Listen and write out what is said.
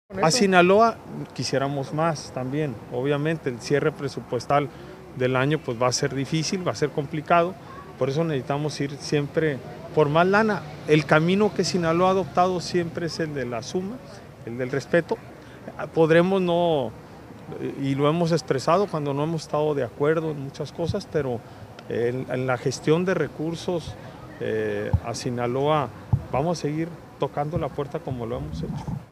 A Sinaloa quisiéramos más también, obviamente el cierre presupuestal del año pues va a ser difícil, va a ser complicado, por eso necesitamos ir siempre por más lana. El camino que Sinaloa ha adoptado siempre es el de la suma, el del respeto. Podremos no, y lo hemos expresado cuando no hemos estado de acuerdo en muchas cosas, pero en la gestión de recursos a Sinaloa vamos a seguir tocando la puerta como lo hemos hecho.